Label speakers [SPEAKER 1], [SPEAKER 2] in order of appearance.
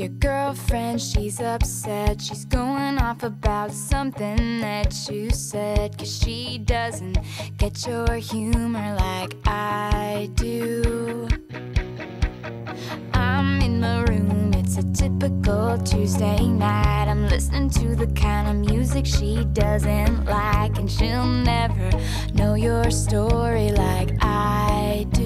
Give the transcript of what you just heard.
[SPEAKER 1] your girlfriend, she's upset. She's going off about something that you said, 'cause she doesn't get your humor like I do. I'm in my room, it's a typical Tuesday night. I'm listening to the kind of music she doesn't like, and she'll never know your story like I do.